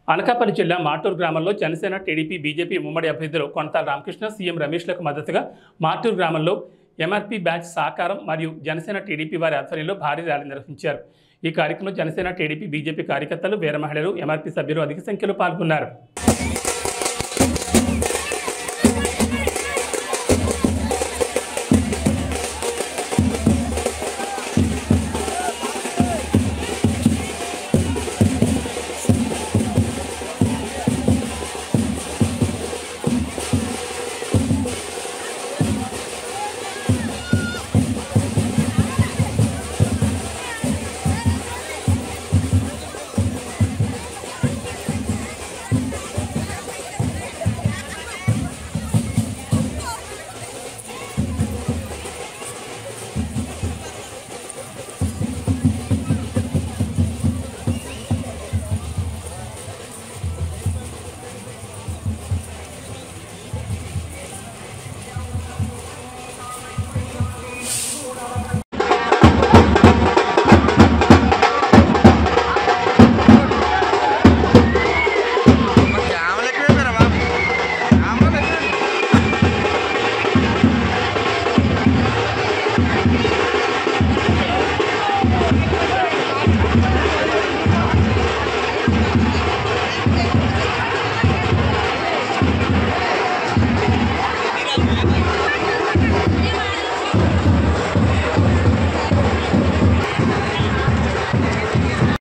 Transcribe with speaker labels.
Speaker 1: అనకాపల్లి జిల్లా మాటూరు గ్రామంలో Janasena TDP BJP ఉమ్మడి అభ్యర్థులు కొనతాల రామకృష్ణ సీఎం రమేష్లకు మద్దతుగా మాటూరు గ్రామంలో ఎంఆర్పీ బ్యాచ్ సహకారం మరియు జనసేన టీడీపీ వారి ఆధ్వర్యంలో భారీ ర్యాలీ నిర్వహించారు. ఈ కార్యక్రమంలో జనసేన టీడీపీ బీజేపీ కార్యకర్తలు, వీర మహిళలు, ఎంఆర్పీ సభ్యులు అధిక సంఖ్యలో పాల్గొన్నారు.